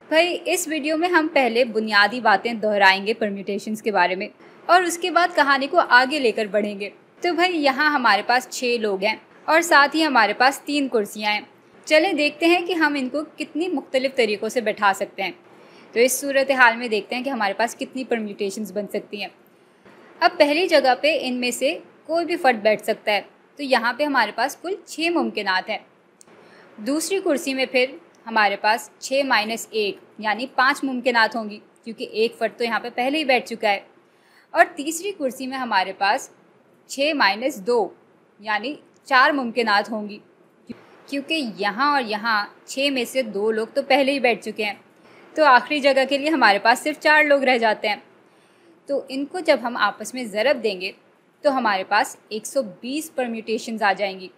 भाई इस वीडियो में हम पहले बुनियादी बातें दोहराएंगे परम्यूटेशंस के बारे में और उसके बाद कहानी को आगे लेकर बढ़ेंगे। तो भाई यहाँ हमारे पास 6 लोग हैं और साथ ही हमारे पास 3 कुर्सियाँ हैं। चलें देखते हैं कि हम इनको कितनी मुख्तलिफ तरीक़ों से बैठा सकते हैं। तो इस सूरत हाल में देखते हैं कि हमारे पास कितनी परम्यूटेशंस बन सकती हैं। अब पहली जगह पे इनमें से कोई भी फ़र्द बैठ सकता है, तो यहाँ पे हमारे पास कुल 6 मुमकिनात हैं। दूसरी कुर्सी में फिर हमारे पास 6 - 1 यानी 5 मुमकिनात होंगी, क्योंकि एक फ़र्द तो यहाँ पे पहले ही बैठ चुका है। और तीसरी कुर्सी में हमारे पास 6 - 2 यानी 4 मुमकिनात होंगी, क्योंकि यहाँ और यहाँ 6 में से 2 लोग तो पहले ही बैठ चुके हैं। तो आखिरी जगह के लिए हमारे पास सिर्फ 4 लोग रह जाते हैं। तो इनको जब हम आपस में ज़रब देंगे तो हमारे पास 120 परम्यूटेशंस आ जाएंगी।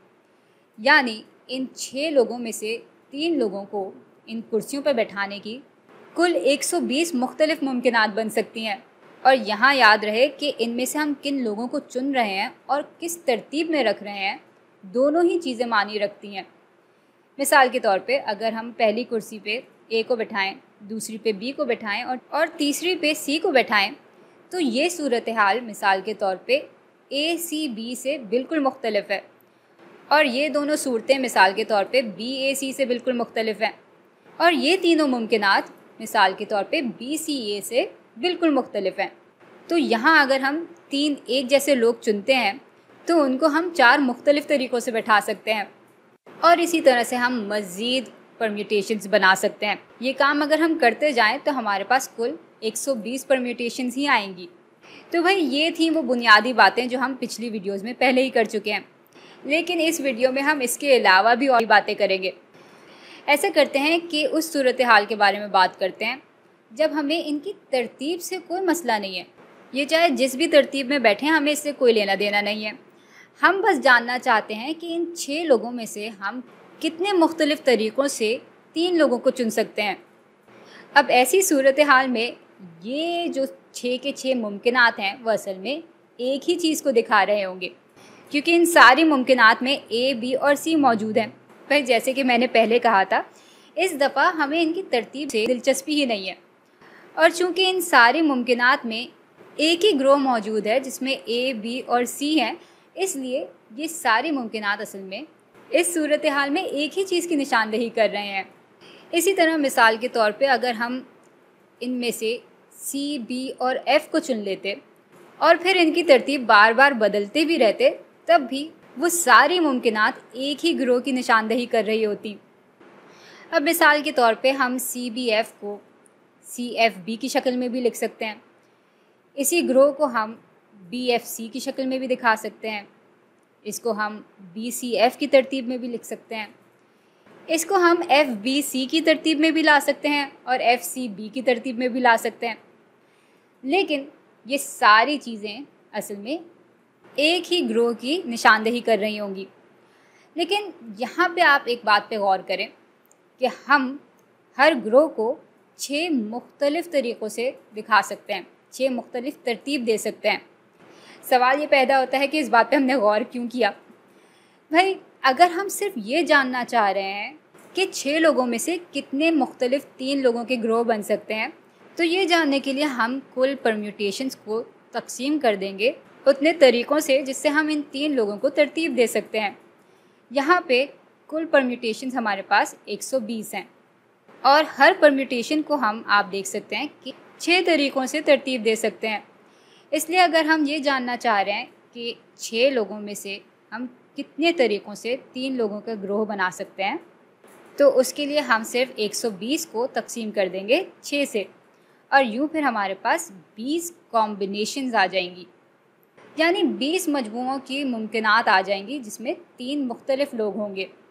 यानी इन 6 लोगों में से 3 लोगों को इन कुर्सियों पर बैठाने की कुल 120 मुख्तलिफ मुमकिनात बन सकती हैं। और यहाँ याद रहे कि इनमें से हम किन लोगों को चुन रहे हैं और किस तरतीब में रख रहे हैं, दोनों ही चीज़ें मानी रखती हैं। मिसाल के तौर पे अगर हम पहली कुर्सी पे ए को बैठाएं, दूसरी पे बी को बैठाएं और तीसरी पे सी को बैठाएं, तो ये सूरत हाल मिसाल के तौर पे ए सी बी से बिल्कुल मुख्तलिफ है। और ये दोनों सूरतें मिसाल के तौर पे बी ए सी से बिल्कुल मुख्तलिफ हैं। और ये तीनों मुमकिनात मिसाल के तौर पे बी सी ए से बिल्कुल मुख्तलिफ हैं। तो यहाँ अगर हम 3 एक जैसे लोग चुनते हैं तो उनको हम 4 मुख्तलिफ तरीक़ों से बैठा सकते हैं। और इसी तरह से हम मज़ीद परम्यूटेशंस बना सकते हैं। ये काम अगर हम करते जाएं तो हमारे पास कुल 120 परम्यूटेशंस ही आएंगी। तो भाई ये थी वो बुनियादी बातें जो हम पिछली वीडियोस में पहले ही कर चुके हैं, लेकिन इस वीडियो में हम इसके अलावा भी और बातें करेंगे। ऐसा करते हैं कि उस सूरत हाल के बारे में बात करते हैं जब हमें इनकी तरतीब से कोई मसला नहीं है। ये चाहे जिस भी तरतीब में बैठें, हमें इससे कोई लेना देना नहीं है। हम बस जानना चाहते हैं कि इन 6 लोगों में से हम कितने मुख्तलिफ तरीक़ों से 3 लोगों को चुन सकते हैं। अब ऐसी सूरत हाल में ये जो 6 के 6 मुमकिनात हैं वो असल में एक ही चीज़ को दिखा रहे होंगे, क्योंकि इन सारी मुमकिनात में ए बी और सी मौजूद हैं। भाई जैसे कि मैंने पहले कहा था, इस दफ़ा हमें इनकी तरतीब से दिलचस्पी ही नहीं है। और चूँकि इन सारी मुमकिनात में एक ही ग्रोह मौजूद है जिसमें ए बी और सी हैं, इसलिए ये सारी मुमकिनात असल में इस सूरत हाल में एक ही चीज़ की निशानदेही कर रहे हैं। इसी तरह मिसाल के तौर पे अगर हम इनमें से सी बी और एफ़ को चुन लेते और फिर इनकी तरतीब बार बार बदलते भी रहते, तब भी वो सारी मुमकिनात एक ही ग्रोह की निशानदेही कर रही होती। अब मिसाल के तौर पे हम सी बी एफ़ को सी एफ़ बी की शक्ल में भी लिख सकते हैं। इसी ग्रोह को हम बी एफ़ सी की शक्ल में भी दिखा सकते हैं। इसको हम बी सी एफ़ की तरतीब में भी लिख सकते हैं। इसको हम एफ़ बी सी की तरतीब में भी ला सकते हैं और एफ़ सी बी की तरतीब में भी ला सकते हैं। लेकिन ये सारी चीज़ें असल में एक ही ग्रोह की निशानदेही कर रही होंगी। लेकिन यहाँ पे आप एक बात पे गौर करें कि हम हर ग्रोह को 6 मुख्तलिफ तरीक़ों से दिखा सकते हैं, 6 मुख्तलिफ तरतीब दे सकते हैं। सवाल ये पैदा होता है कि इस बात पे हमने गौर क्यों किया। भाई अगर हम सिर्फ ये जानना चाह रहे हैं कि 6 लोगों में से कितने मुख्तलिफ 3 लोगों के ग्रोह बन सकते हैं, तो ये जानने के लिए हम कुल परम्यूटेशंस को तकसीम कर देंगे उतने तरीक़ों से जिससे हम इन 3 लोगों को तरतीब दे सकते हैं। यहाँ पे कुल परम्यूटेशंस हमारे पास 120 हैं और हर परम्यूटेशन को हम आप देख सकते हैं कि 6 तरीक़ों से तरतीब दे सकते हैं। इसलिए अगर हम ये जानना चाह रहे हैं कि 6 लोगों में से हम कितने तरीक़ों से 3 लोगों का ग्रोह बना सकते हैं, तो उसके लिए हम सिर्फ 120 को तकसीम कर देंगे 6 से और यूँ फिर हमारे पास 20 कॉम्बिनेशंस आ जाएंगी। यानी 20 मजमूओं की मुमकिनात आ जाएंगी जिसमें 3 मुख्तलिफ लोग होंगे।